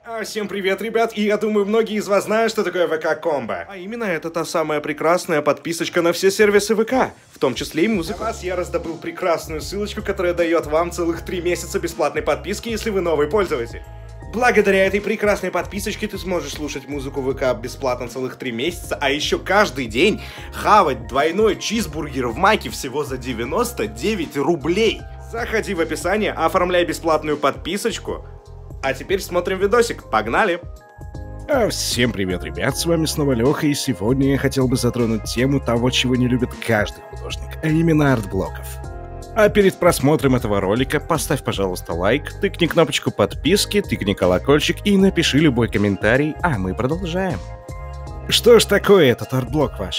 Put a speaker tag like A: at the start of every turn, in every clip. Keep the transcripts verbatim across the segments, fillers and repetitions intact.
A: А, Всем привет, ребят, и я думаю, многие из вас знают, что такое ВК-комбо. А именно, это та самая прекрасная подписочка на все сервисы ВК, в том числе и музыку. Для вас я раздобыл прекрасную ссылочку, которая дает вам целых три месяца бесплатной подписки, если вы новый пользователь. Благодаря этой прекрасной подписочке ты сможешь слушать музыку ВК бесплатно целых три месяца, а еще каждый день хавать двойной чизбургер в Маке всего за девяносто девять рублей. Заходи в описание, оформляй бесплатную подписочку. А теперь смотрим видосик. Погнали!
B: А всем привет, ребят, с вами снова Леха, и сегодня я хотел бы затронуть тему того, чего не любит каждый художник, а именно арт-блоков. А перед просмотром этого ролика поставь, пожалуйста, лайк, тыкни кнопочку подписки, тыкни колокольчик и напиши любой комментарий, а мы продолжаем. Что ж такое этот арт-блок ваш?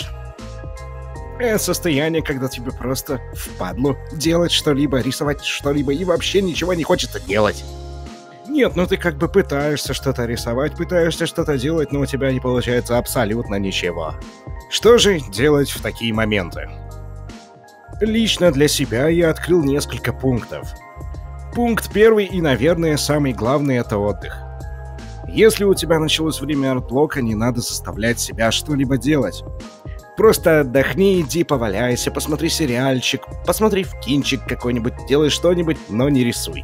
B: Это состояние, когда тебе просто впадлу делать что-либо, рисовать что-либо и вообще ничего не хочется делать. Нет, ну ты как бы пытаешься что-то рисовать, пытаешься что-то делать, но у тебя не получается абсолютно ничего. Что же делать в такие моменты? Лично для себя я открыл несколько пунктов. Пункт первый и, наверное, самый главный — это отдых. Если у тебя началось время арт-блока, не надо заставлять себя что-либо делать. Просто отдохни, иди поваляйся, посмотри сериальчик, посмотри в кинчик какой-нибудь, делай что-нибудь, но не рисуй.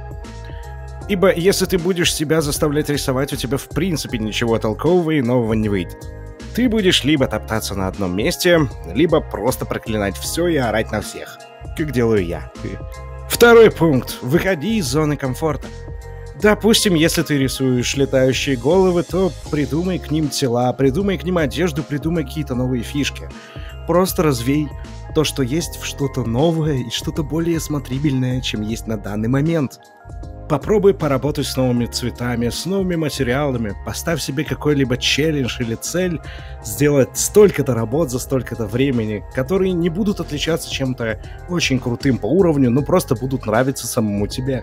B: Ибо если ты будешь себя заставлять рисовать, у тебя в принципе ничего толкового и нового не выйдет. Ты будешь либо топтаться на одном месте, либо просто проклинать все и орать на всех, как делаю я. Второй пункт. Выходи из зоны комфорта. Допустим, если ты рисуешь летающие головы, то придумай к ним тела, придумай к ним одежду, придумай какие-то новые фишки. Просто развей то, что есть, в что-то новое и что-то более смотрибельное, чем есть на данный момент. Попробуй поработать с новыми цветами, с новыми материалами, поставь себе какой-либо челлендж или цель, сделать столько-то работ за столько-то времени, которые не будут отличаться чем-то очень крутым по уровню, но просто будут нравиться самому тебе.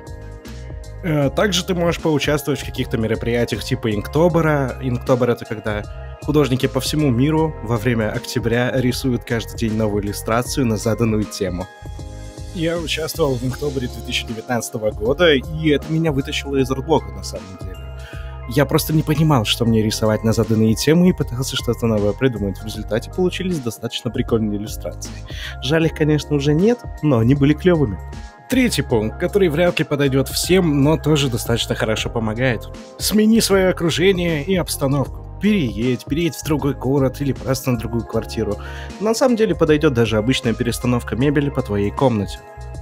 B: Также ты можешь поучаствовать в каких-то мероприятиях типа Инктобера. Инктобер — это когда художники по всему миру во время октября рисуют каждый день новую иллюстрацию на заданную тему. Я участвовал в Инктобере две тысячи девятнадцатого года, и это меня вытащило из арт-блока на самом деле. Я просто не понимал, что мне рисовать на заданные темы, и пытался что-то новое придумать. В результате получились достаточно прикольные иллюстрации. Жаль, их, конечно, уже нет, но они были клевыми. Третий пункт, который вряд ли подойдет всем, но тоже достаточно хорошо помогает. Смени свое окружение и обстановку. Переедь, переедь в другой город или просто на другую квартиру. На самом деле подойдет даже обычная перестановка мебели по твоей комнате.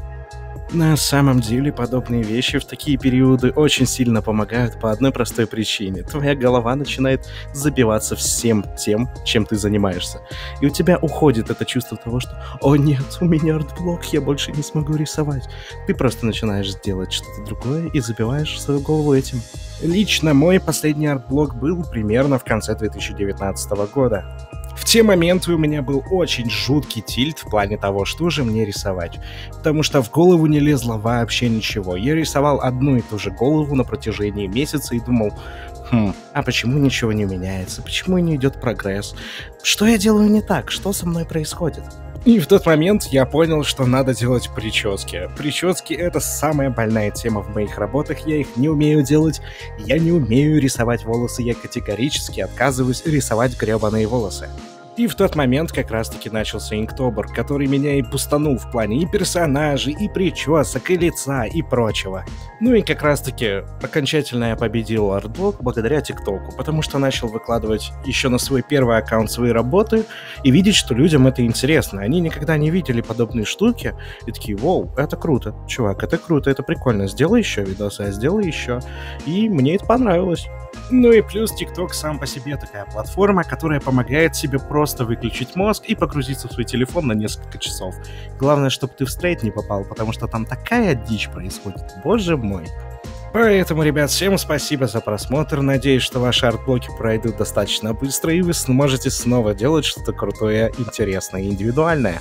B: На самом деле подобные вещи в такие периоды очень сильно помогают по одной простой причине. Твоя голова начинает забиваться всем тем, чем ты занимаешься. И у тебя уходит это чувство того, что «О нет, у меня арт-блок, я больше не смогу рисовать». Ты просто начинаешь делать что-то другое и забиваешь свою голову этим. Лично мой последний арт-блок был примерно в конце две тысячи девятнадцатого года. В те моменты у меня был очень жуткий тильт в плане того, что же мне рисовать. Потому что в голову не лезло вообще ничего. Я рисовал одну и ту же голову на протяжении месяца и думал, хм, а почему ничего не меняется? Почему не идет прогресс? Что я делаю не так? Что со мной происходит? И в тот момент я понял, что надо делать прически. Прически — это самая больная тема в моих работах, я их не умею делать, я не умею рисовать волосы, я категорически отказываюсь рисовать гребаные волосы. И в тот момент как раз-таки начался Инктобер, который меня и бустанул в плане и персонажей, и причесок, и лица, и прочего. Ну и как раз-таки окончательно я победил арт-блок благодаря ТикТоку, потому что начал выкладывать еще на свой первый аккаунт свои работы и видеть, что людям это интересно. Они никогда не видели подобные штуки и такие: «Воу, это круто, чувак, это круто, это прикольно, сделай еще видосы, а сделай еще». И мне это понравилось. Ну и плюс ТикТок сам по себе такая платформа, которая помогает тебе просто выключить мозг и погрузиться в свой телефон на несколько часов. Главное, чтобы ты в стрейт не попал, потому что там такая дичь происходит, боже мой. Поэтому, ребят, всем спасибо за просмотр, надеюсь, что ваши арт-блоки пройдут достаточно быстро и вы сможете снова делать что-то крутое, интересное и индивидуальное.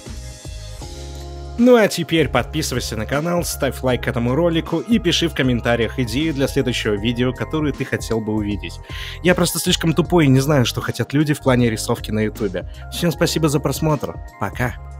B: Ну а теперь подписывайся на канал, ставь лайк этому ролику и пиши в комментариях идеи для следующего видео, которые ты хотел бы увидеть. Я просто слишком тупой и не знаю, что хотят люди в плане рисовки на ютубе. Всем спасибо за просмотр, пока!